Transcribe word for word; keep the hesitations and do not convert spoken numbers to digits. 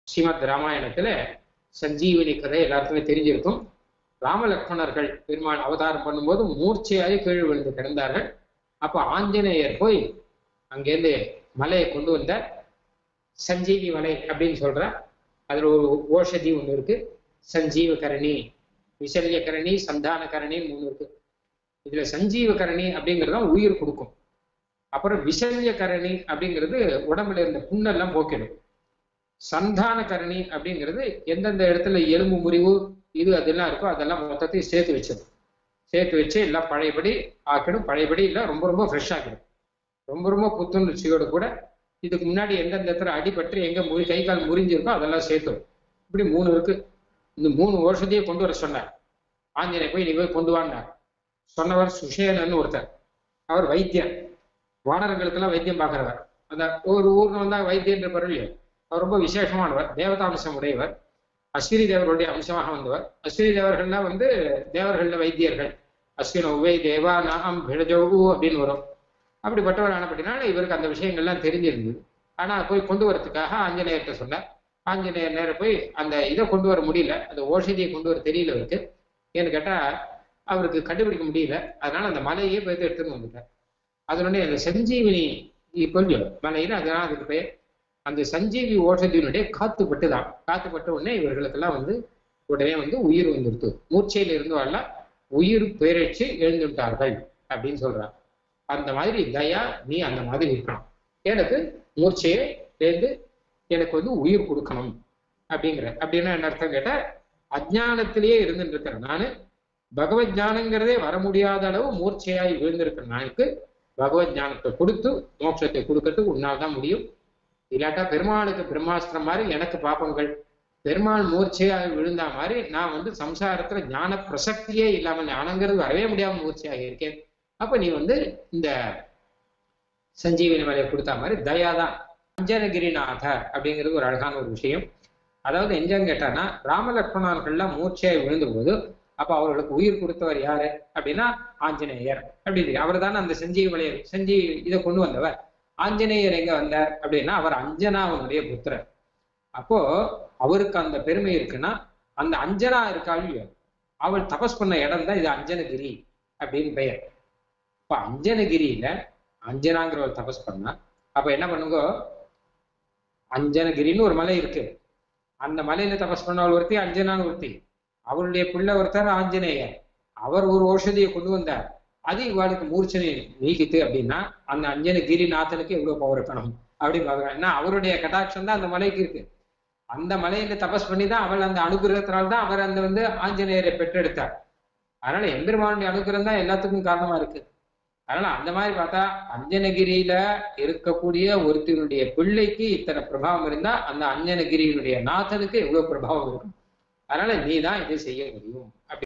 ஸ்ரீமத் ராமாயணத்துல சஞ்சீவினி கதை எல்லாருக்குமே தெரிஞ்சிருக்கும். ராமலக்ஷ்மணர்கள் பெருமாள் அவதாரம் பண்ணும்போது மூர்ச்சையாகி கீழ் விழுந்து கிடந்தார்கள். அப்ப ஆஞ்சநேயர் போய் அங்கேருந்து மலையை கொண்டு வந்த சஞ்சீவி மலை அப்படின்னு சொல்ற. அதுல ஒரு ஓஷதி ஒண்ணு இருக்கு, சஞ்சீவ கரணி, விசல்ய கரணி, சந்தான கரணின்னு மூணு இருக்கு. இதுல சஞ்சீவ கரணி அப்படிங்கிறதான் உயிர் கொடுக்கும். அப்புறம் விசல்ய கரணி அப்படிங்கிறது உடம்புல இருந்த புண்ணெல்லாம் போக்கிடும். சந்தான கரணி அப்படிங்கிறது எந்தெந்த இடத்துல எலும்பு முறிவு இது அதெல்லாம் இருக்கோ அதெல்லாம் மொத்தத்தையும் சேர்த்து வச்சிடும். சேர்த்து வச்சு எல்லாம் பழையபடி ஆக்கிடும். பழையபடி இல்லை, ரொம்ப ரொம்ப ஃப்ரெஷ் ஆக்கிடும். ரொம்ப ரொம்ப புத்துணர்ச்சியோடு கூட இதுக்கு முன்னாடி எந்தெந்த இடத்துல அடிபட்டு எங்க முறி கை கால் முறிஞ்சிருக்கோ அதெல்லாம் சேர்த்துடும். இப்படி மூணு இருக்கு. இந்த மூணு வருஷத்தையே கொண்டு வர சொன்னார். ஆஞ்சநேயர் போய் நீ போய் கொண்டு வாண்டார். சொன்னவர் சுஷேனன்னு ஒருத்தர். அவர் வைத்தியர், வானரங்களுக்கெல்லாம் வைத்தியம் பார்க்கிறவர். அந்த ஒரு ஊர்ல வந்தா வைத்தியன்ற பரவாயில்லையோ, அவர் ரொம்ப விசேஷமானவர், தேவதாம்சம் உடையவர், அஸ்வினி தேவர்களுடைய அம்சமாக வந்தவர். அஸ்வினி தேவர்கள்லாம் வந்து தேவர்கள வைத்தியர்கள். அஸ்வின உவை தேவா நாம் பிழஜவு அப்படின்னு வரும். அப்படிப்பட்டவர் ஆனப்படினால இவருக்கு அந்த விஷயங்கள்லாம் தெரிஞ்சிருந்தது. ஆனா போய் கொண்டு வரதுக்காக ஆஞ்சநேயர்கிட்ட சொன்னார். ஆஞ்சநேயர் நேரம் போய் அந்த இதை கொண்டு வர முடியல, அந்த ஓஷதியை கொண்டு வர தெரியல அவருக்கு. ஏன்னு கேட்டா அவருக்கு கண்டுபிடிக்க முடியல. அதனால அந்த மலையே போய் எடுத்துன்னு வந்துட்டார். அதனுடைய அந்த சஞ்சீவினி கொஞ்சம் மலையில அதனால அதுக்கு பேர் அந்த சஞ்சீவி ஓஷதியினுடைய காத்து பட்டுதான். காத்து பட்ட உடனே இவர்களுக்கெல்லாம் வந்து உடனே வந்து உயிர் வந்துடுத்து. மூர்ச்சையில இருந்து வரல உயிர் பேரட்சி எழுந்துட்டார்கள் அப்படின்னு சொல்றாங்க. அந்த மாதிரி தயா நீ அந்த மாதிரி இருக்கணும். எனக்கு மூர்ச்சையை சேர்ந்து எனக்கு வந்து உயிர் கொடுக்கணும் அப்படிங்கிற. அப்படின்னா என்ன அர்த்தம் கேட்டா, அஜ்ஞானத்திலேயே இருந்துட்டு இருக்கிறேன் நானு. பகவத் ஞானங்கிறதே வர முடியாத அளவு மூர்ச்சையாய் விழுந்திருக்கிற நானுக்கு பகவத் ஞானத்தை கொடுத்து மோட்சத்தை கொடுக்கறதுக்கு உன்னால் தான் முடியும். இல்லாட்டா பெருமாளுக்கு பிரம்மாஸ்திரம் மாதிரி எனக்கு பாப்பங்கள். பெருமாள் மூர்ச்சையாக விழுந்தா மாதிரி நான் வந்து சம்சாரத்துல ஞான பிரசக்தியே இல்லாமல் ஞானங்கிறது வரவே முடியாம மூர்ச்சையாக இருக்கேன். அப்ப நீ வந்து இந்த சஞ்சீவினி மலையை கொடுத்தா மாதிரி தயாதான். அஞ்சனகிரிநாத அப்படிங்கிறது ஒரு அழகான ஒரு விஷயம். அதாவது எஞ்சம் கேட்டானா, ராமலக்ஷ்மணர்கள்லாம் மூர்ச்சையாய் விழுந்த போது அப்ப அவர்களுக்கு உயிர் கொடுத்தவர் யாரு அப்படின்னா ஆஞ்சநேயர் அப்படின்னு. அவர் தானே அந்த சஞ்சீவி மலையை சஞ்சீவி இதை கொண்டு வந்தவர். ஆஞ்சநேயர் எங்க வந்தார் அப்படின்னா அவர் அஞ்சனாவனுடைய புத்திரர். அப்போ அவருக்கு அந்த பெருமை இருக்குன்னா, அந்த அஞ்சனா இருக்காள் அவள் தபஸ் பண்ண இடம் தான் இது அஞ்சனகிரி அப்படின்னு பெயர். இப்ப அஞ்சனகிரியில அஞ்சனாங்கிறவர் தபஸ் பண்ணா அப்ப என்ன பண்ணுங்க, அஞ்சனகிரின்னு ஒரு மலை இருக்கு. அந்த மலையில தபஸ் பண்ணவள் ஒருத்தி அஞ்சனான்னு ஒருத்தி. அவருடைய பிள்ளை ஒருத்தர் ஆஞ்சநேயர். அவர் ஒரு ஓஷதியை கொண்டு வந்தார். அது இவாளுக்கு மூர்ச்சனை நீக்கித்து அப்படின்னா அந்த அஞ்சனகிரி நாதனுக்கு எவ்வளவு பவர் இருக்கணும் அப்படின்னு பாக்குறாங்க. ஏன்னா அவருடைய கடாட்சம் தான் அந்த மலைக்கு இருக்கு. அந்த மலையில தபஸ் பண்ணி தான் அவள் அந்த அனுகிரகத்தினால்தான் அவர் அந்த வந்து ஆஞ்சநேயரை பெற்றெடுத்தார். அதனால எம்பெருமானுடைய அனுகிரகம் தான் எல்லாத்துக்கும் காரணமா இருக்கு. அதனால அந்த மாதிரி பார்த்தா அஞ்சனகிரியில இருக்கக்கூடிய ஒருத்தருடைய பிள்ளைக்கு இத்தனை பிரபாவம் இருந்தா அந்த அஞ்சனகிரியினுடைய நாதனுக்கு எவ்வளவு பிரபாவம் இருக்கும். அதனால நீ தான் இதை செய்ய முடியும் அப்படி